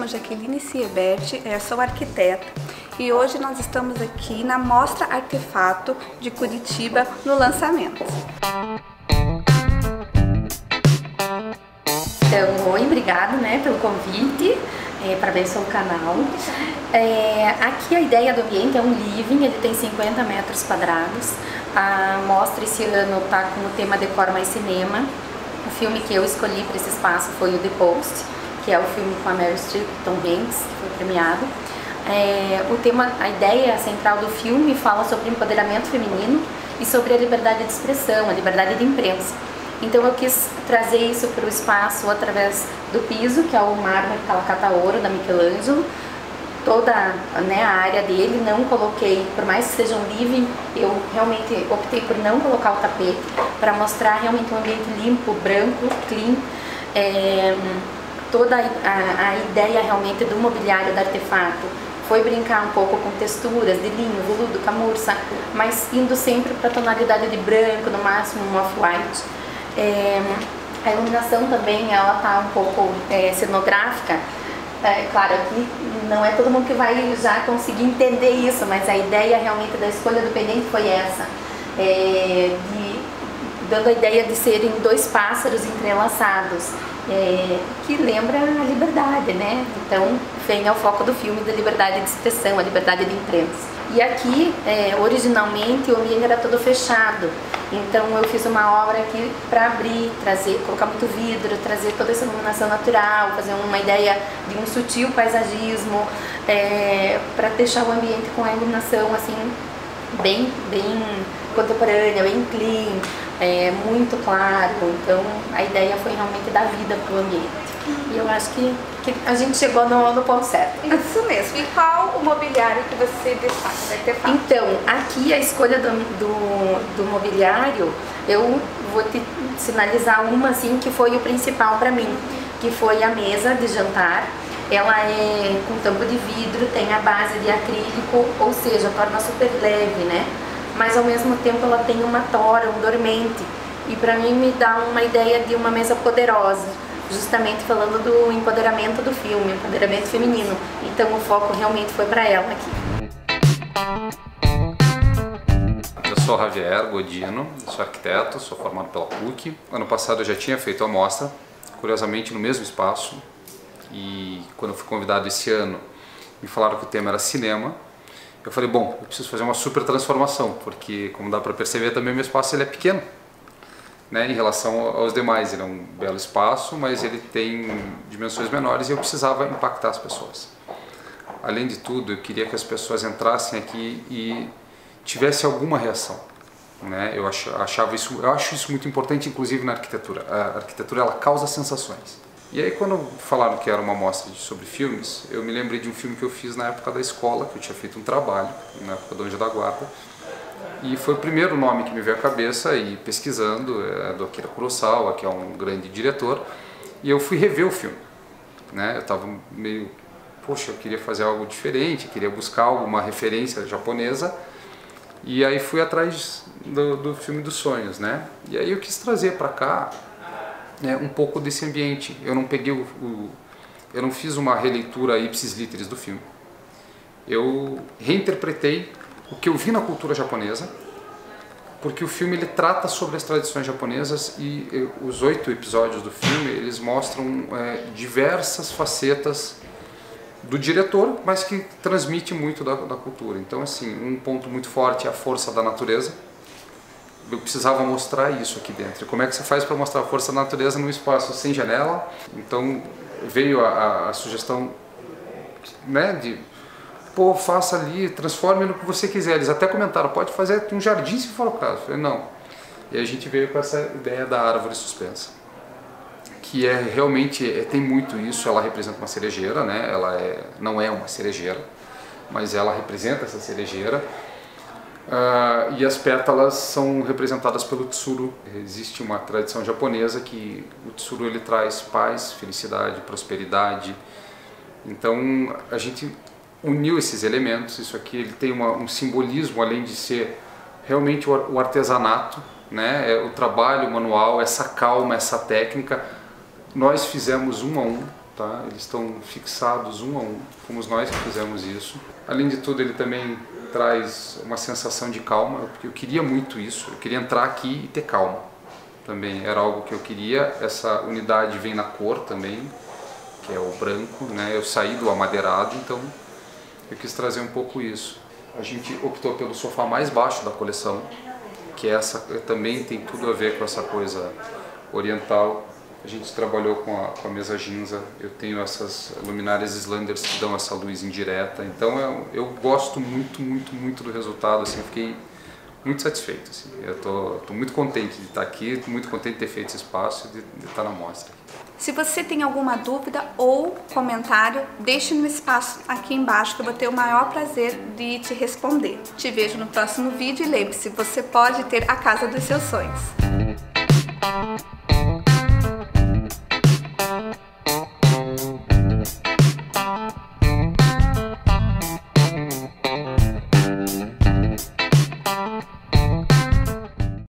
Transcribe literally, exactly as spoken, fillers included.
chamo Jaqueline Siebert, eu sou arquiteta e hoje nós estamos aqui na Mostra Artefato de Curitiba no lançamento. Então, oi, obrigado né, pelo convite, é, parabéns pelo canal. É, aqui a ideia do ambiente é um living, ele tem cinquenta metros quadrados. A mostra esse ano está com o tema Decor mais Cinema. O filme que eu escolhi para esse espaço foi o The Post, que é o filme com a Meryl Streep e Tom Hanks, que foi premiado. É, o tema, a ideia central do filme fala sobre empoderamento feminino e sobre a liberdade de expressão, a liberdade de imprensa. Então eu quis trazer isso para o espaço através do piso, que é o mármore Calacata Ouro, da Michelangelo. Toda né, a área dele, não coloquei, por mais que seja um living, eu realmente optei por não colocar o tapete, para mostrar realmente um ambiente limpo, branco, clean. É, toda a, a ideia realmente do mobiliário, do artefato, foi brincar um pouco com texturas de linho, veludo, camurça, mas indo sempre para a tonalidade de branco, no máximo um off-white. É, a iluminação também, ela tá um pouco é, cenográfica. É, claro, aqui não é todo mundo que vai já conseguir entender isso, mas a ideia realmente da escolha do pendente foi essa, é, de, dando a ideia de serem dois pássaros entrelaçados, é, que lembra a liberdade, né? Então vem ao foco do filme da liberdade de expressão, a liberdade de imprensa. E aqui, é, originalmente, o ambiente era todo fechado, então eu fiz uma obra aqui para abrir, trazer, colocar muito vidro, trazer toda essa iluminação natural, fazer uma ideia de um sutil paisagismo, é, para deixar o ambiente com a iluminação assim, bem, bem contemporânea, bem clean, é, muito claro. Então a ideia foi realmente dar vida para o ambiente. E eu acho que, que a gente chegou no, no ponto certo. Isso mesmo. E qual o mobiliário que você destaca do artefato? Então, aqui a escolha do, do, do mobiliário, eu vou te sinalizar uma assim que foi o principal para mim, que foi a mesa de jantar. Ela é com tampo de vidro, tem a base de acrílico, ou seja, torna super leve, né? Mas ao mesmo tempo ela tem uma tora, um dormente. E para mim me dá uma ideia de uma mesa poderosa, justamente falando do empoderamento do filme, empoderamento feminino. Então o foco realmente foi para ela aqui. Eu sou Javier Godino, sou arquiteto, sou formado pela P U C. Ano passado eu já tinha feito a mostra, curiosamente no mesmo espaço. E quando eu fui convidado esse ano, me falaram que o tema era cinema. Eu falei, bom, eu preciso fazer uma super transformação, porque como dá para perceber também o meu espaço ele é pequeno, né, em relação aos demais. Ele é um belo espaço, mas ele tem dimensões menores e eu precisava impactar as pessoas. Além de tudo, eu queria que as pessoas entrassem aqui e tivessem alguma reação, né? Eu achava isso, eu acho isso muito importante, inclusive na arquitetura. A arquitetura ela causa sensações. E aí quando falaram que era uma mostra sobre filmes, eu me lembrei de um filme que eu fiz na época da escola, que eu tinha feito um trabalho, na época do Anjo da Guarda. E foi o primeiro nome que me veio à cabeça, e pesquisando, é do Akira Kurosawa, que é um grande diretor, e eu fui rever o filme, né? Eu estava meio, poxa, eu queria fazer algo diferente, queria buscar alguma referência japonesa, e aí fui atrás do, do filme dos sonhos, né? E aí eu quis trazer para cá, né, um pouco desse ambiente. Eu não peguei o, o eu não fiz uma releitura ipsis literis do filme. Eu reinterpretei o que eu vi na cultura japonesa, porque o filme ele trata sobre as tradições japonesas e, e os oito episódios do filme eles mostram é, diversas facetas do diretor, mas que transmite muito da, da cultura. Então, assim, um ponto muito forte é a força da natureza. Eu precisava mostrar isso aqui dentro. E como é que você faz para mostrar a força da natureza num espaço sem janela? Então veio a, a, a sugestão, né, de pô, faça ali, transforme no que você quiser. Eles até comentaram, pode fazer um jardim se for o caso. Eu falei, não. E a gente veio com essa ideia da árvore suspensa, que é realmente, é, tem muito isso. Ela representa uma cerejeira, né? Ela é, não é uma cerejeira, mas ela representa essa cerejeira. Uh, e as pétalas são representadas pelo tsuru. Existe uma tradição japonesa que o tsuru ele traz paz, felicidade, prosperidade. Então a gente uniu esses elementos. Isso aqui ele tem uma, um simbolismo, além de ser realmente o, o artesanato, né? É o trabalho manual, essa calma, essa técnica. Nós fizemos um a um tá? Eles estão fixados um a um, fomos nós que fizemos isso. Além de tudo, ele também traz uma sensação de calma, porque eu queria muito isso, eu queria entrar aqui e ter calma. Também era algo que eu queria. Essa unidade vem na cor também, que é o branco, né? Eu saí do amadeirado, então eu quis trazer um pouco isso. A gente optou pelo sofá mais baixo da coleção, que essa também tem tudo a ver com essa coisa oriental. A gente trabalhou com a, com a mesa Ginza. Eu tenho essas luminárias Islanders que dão essa luz indireta. Então eu, eu gosto muito, muito, muito do resultado. Assim, eu fiquei muito satisfeito. Assim. Eu tô, tô muito contente de estar aqui, tô muito contente de ter feito esse espaço e de, de estar na mostra. Se você tem alguma dúvida ou comentário, deixe no espaço aqui embaixo que eu vou ter o maior prazer de te responder. Te vejo no próximo vídeo e lembre-se, você pode ter a casa dos seus sonhos.